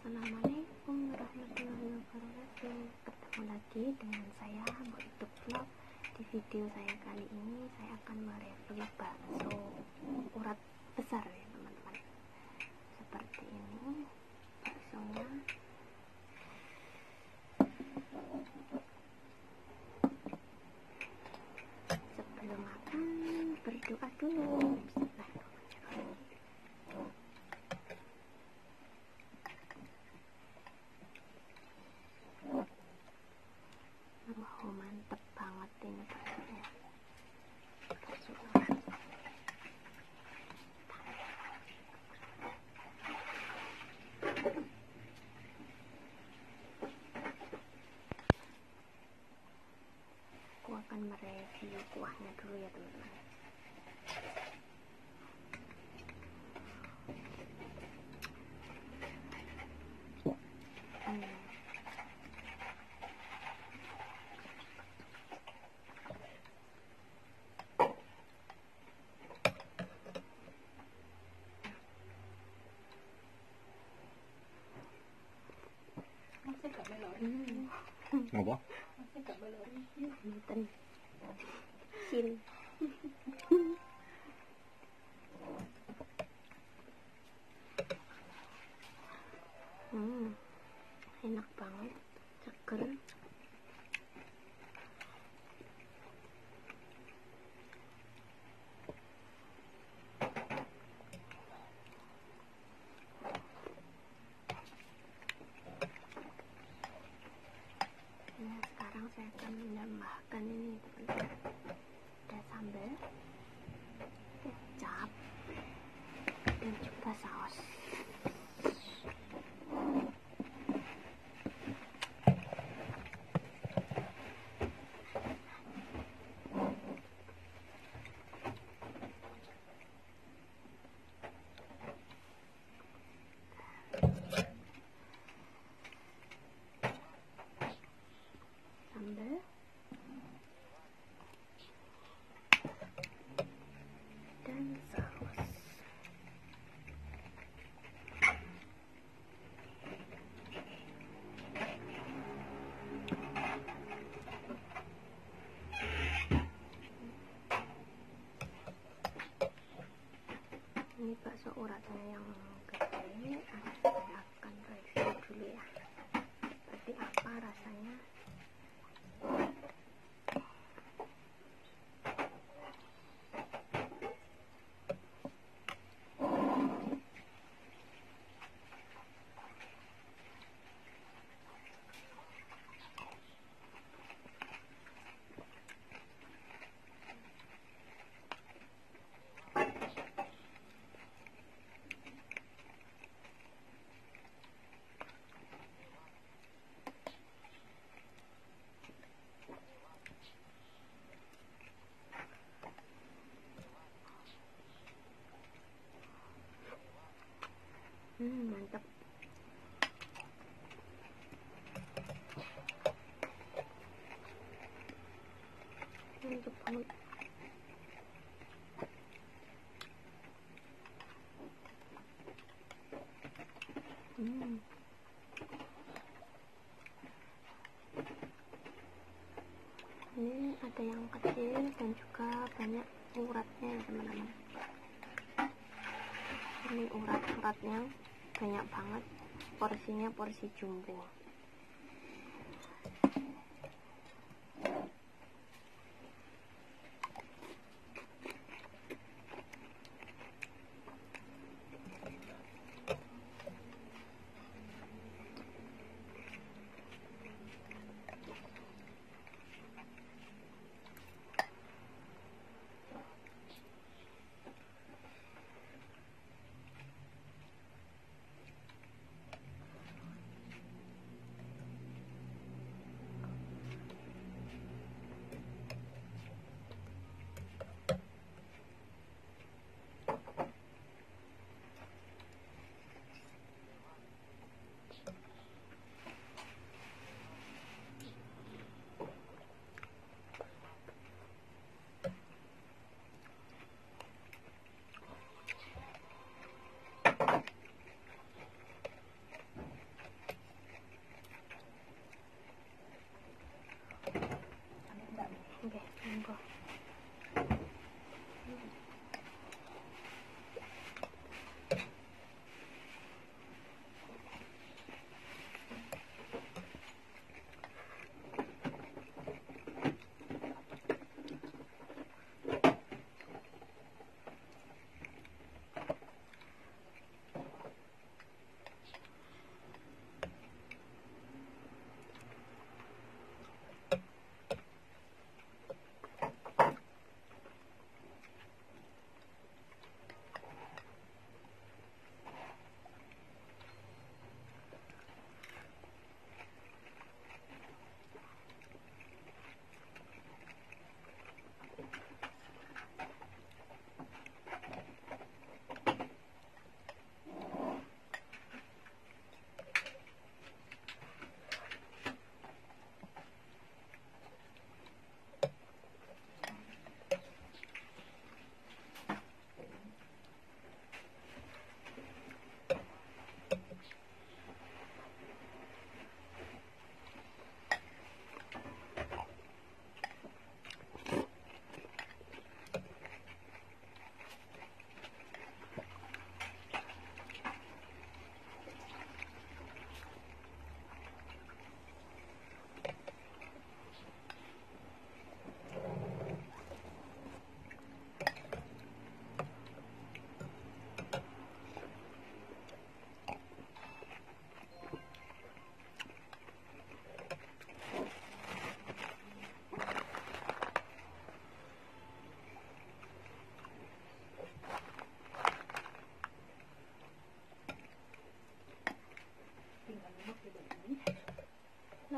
Assalamualaikum warahmatullahi wabarakatuh. Ketemu lagi dengan saya Mbak YouTube Vlog. Di video saya kali ini saya akan mereview bakso urat besar ya teman-teman. Seperti ini baksonya. Sebelum makan berdoa dulu. Wow, mantep banget ini baksonya. Bakso urat. Aku akan mereview kuahnya dulu ya teman-teman. Apa? Mutton sin. Enak banget, seger. Nah, sekarang saya akan menambahkan ini teman-teman. Ada sambal, kecap, dan juga saus. Sambal dan saus. Ini bakso uratnya yang gede. Saya akan review dulu ya, seperti apa rasanya. Mantap. Mantap banget. Ini ada yang kecil dan juga banyak uratnya ya teman-teman. Ini urat-uratnya banyak banget, porsinya porsi jumbo.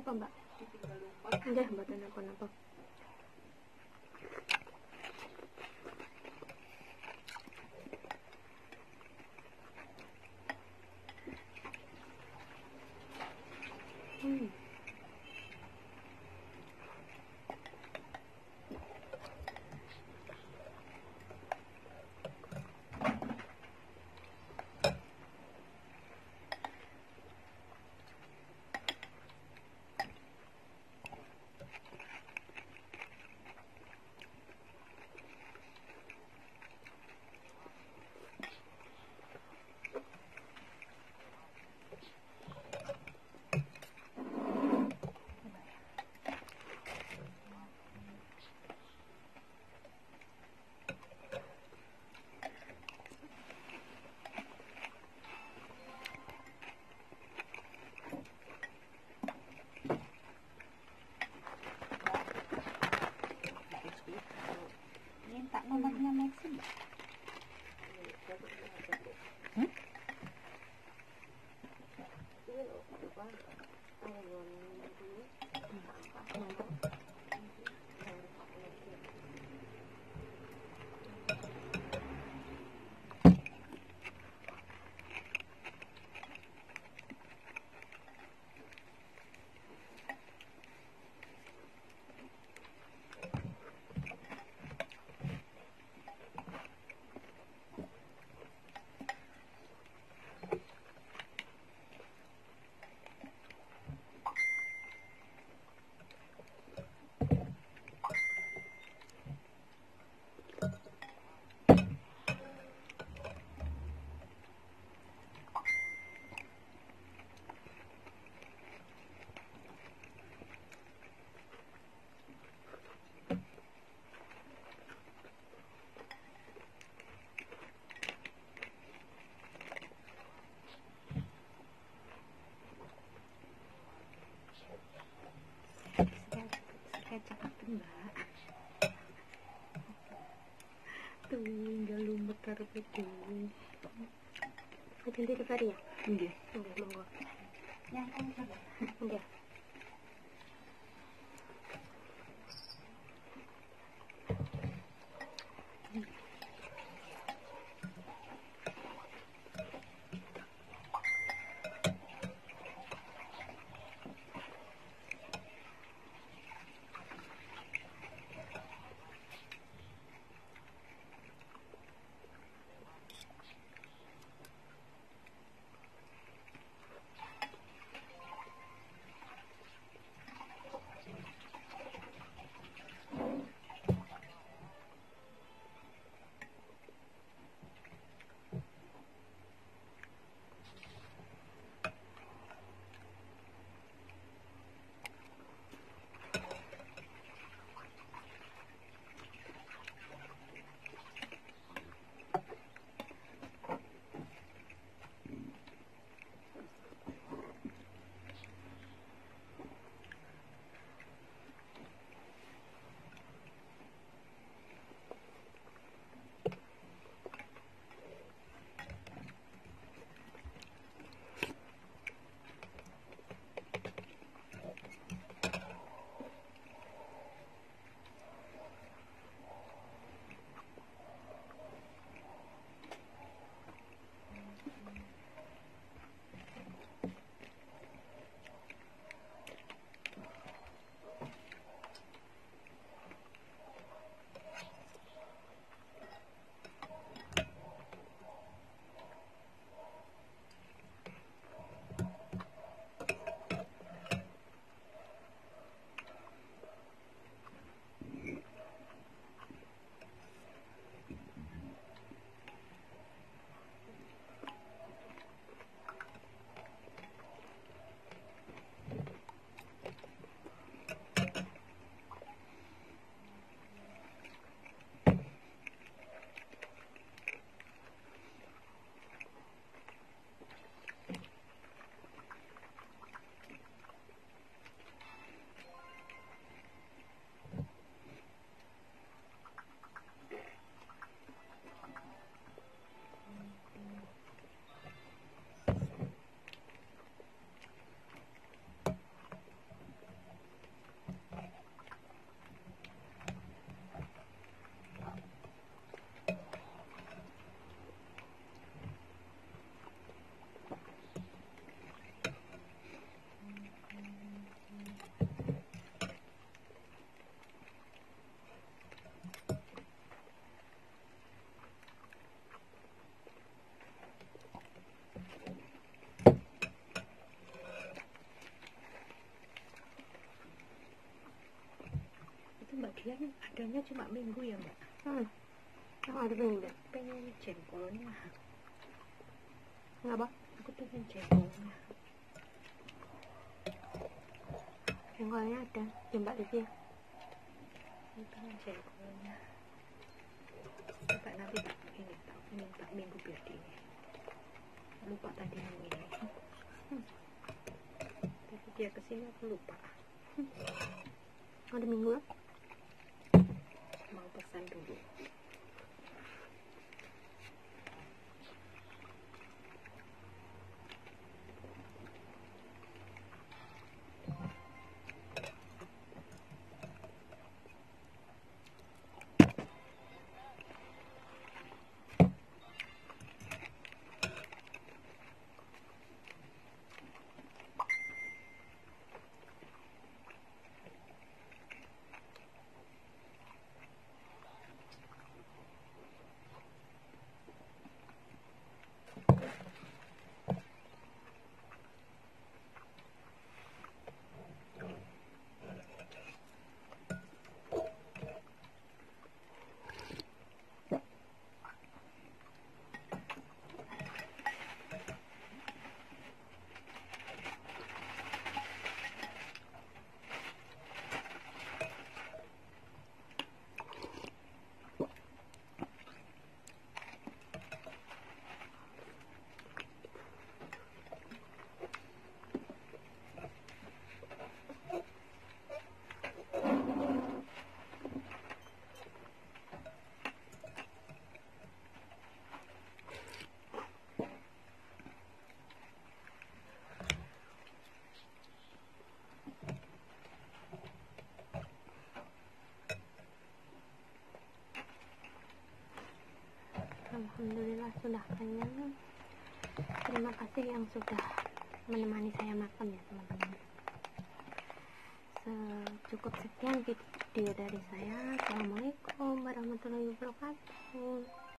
apa mbak? Enggak, mboten napa-napa. Minta nomornya Maxi. Saya cakap mbak. Tuh tinggal lumut karo dewe. Ganti delivery ya? Nggih. Nggih, monggo. Yang coba. Nggih. pengennya cuma minggu ya mbak. Yang ada pengen Pengen jengkolnya. nggak, Bang? Aku pengen jengkolnya. Jengkolnya ada di Mbak Livi ya. Aku pengen jengkolnya. Coba nanti tak ini tak minta minggu biar di ini. Lupa tadi yang ini. Tapi dia kesini aku lupa. Ada minggu ya? Mau pesan dulu. Alhamdulillah sudah kenyang. Terima kasih yang sudah menemani saya makan ya teman-teman. Cukup sekian video dari saya. Assalamualaikum warahmatullahi wabarakatuh.